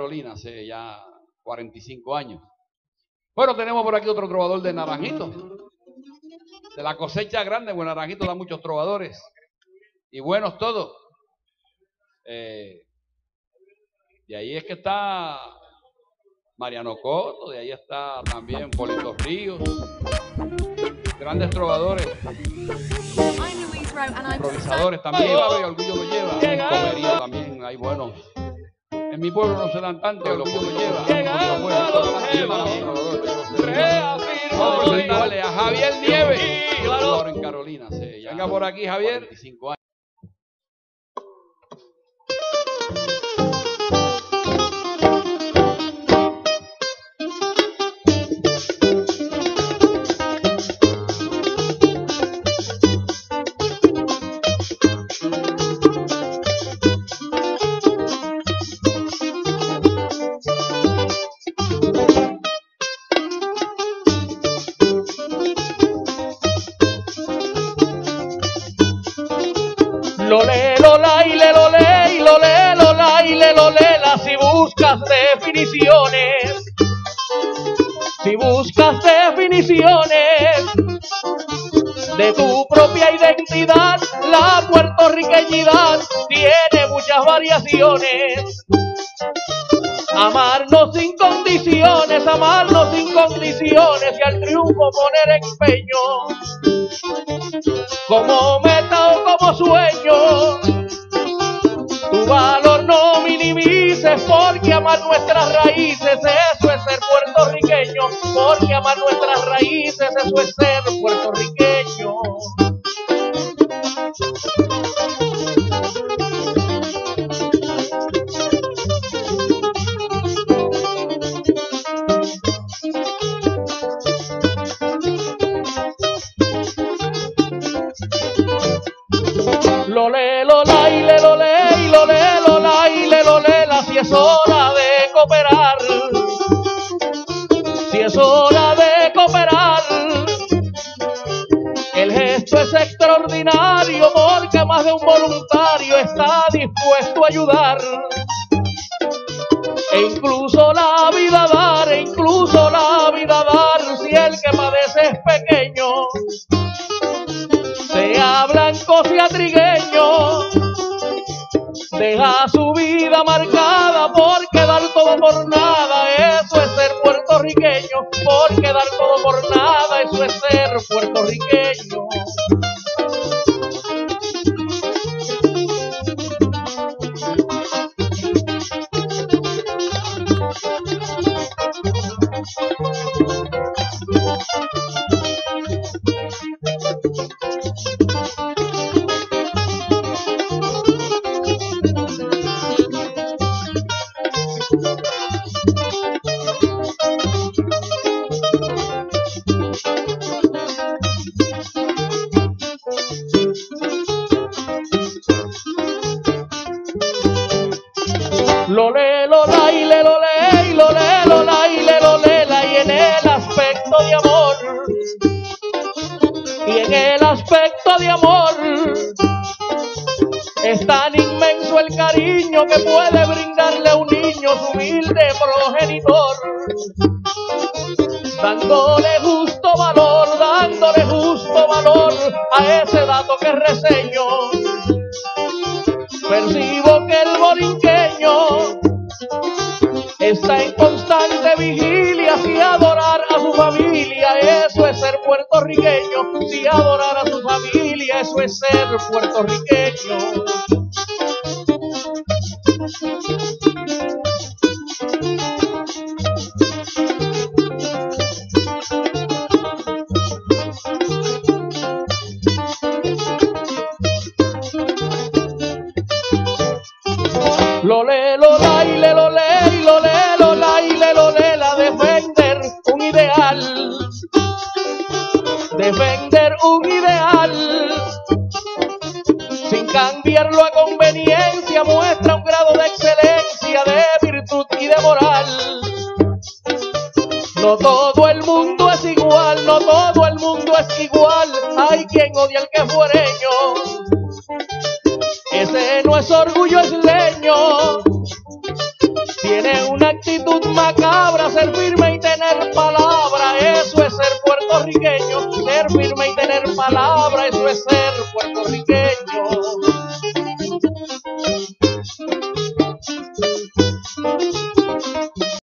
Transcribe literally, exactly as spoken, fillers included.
Carolina, hace ya cuarenta y cinco años. Bueno, tenemos por aquí otro trovador de Naranjito, de la cosecha grande, bueno, Naranjito da muchos trovadores, y buenos todos. Eh, de ahí es que está Mariano Coto, de ahí está también Polito Ríos, grandes trovadores, improvisadores también, y Orgullo lo lleva, en Comerío también hay buenos. En mi pueblo no se dan tanto, el Orgullo lo lleva. Vale, a Javier Nieves, ahora en Carolina, sí, ya venga por aquí Javier, cuarenta y cinco años. Lole, lola, y le, lole, y lole, lola, y le, lolela, si buscas definiciones, si buscas definiciones de tu propia identidad, la puertorriqueñidad tiene muchas variaciones. Amarnos sin condiciones, amarnos sin condiciones y al triunfo poner empeño, como meta o como sueño. Tu valor no minimices, porque amar nuestras raíces, eso es ser puertorriqueño, porque amar nuestras raíces, eso es ser puertorriqueño. Lole, lola, y le, lole, y lole, lola, y le, lolela, si es hora de cooperar, si es hora de cooperar, el gesto es extraordinario, porque más de un voluntario está dispuesto a ayudar, e incluso la vida dar, e incluso la vida dar, si el que padece es pequeño, sea blanco, sea trigueño, deja su vida marcada por quedar todo por nada, eso es ser puertorriqueño, por quedar todo por nada, eso es ser puertorriqueño. Lole, lola, y le, lole, y lole, lola, y le, lolela, y en el aspecto de amor, y en el aspecto de amor, es tan inmenso el cariño que puede brindarle a un niño su humilde progenitor, dándole justo valor, dándole justo valor a ese dato que reseño. Percibo que el borinqueño está en constante vigilia, si adorar a su familia, eso es ser puertorriqueño, si adorar a su familia, eso es ser puertorriqueño. Lole, lola, y le, lole, y lole, lola, y le, lolela, defender un ideal, defender un ideal, sin cambiarlo a conveniencia, muestra un grado de excelencia, de virtud y de moral. No todo el mundo es igual, no todo el mundo es igual, hay quien odia al que fuereño, ese no es orgullo isleño, tiene una palabra, ser firme y tener palabra, eso es ser puertorriqueño. Ser firme y tener palabra, eso es ser puertorriqueño.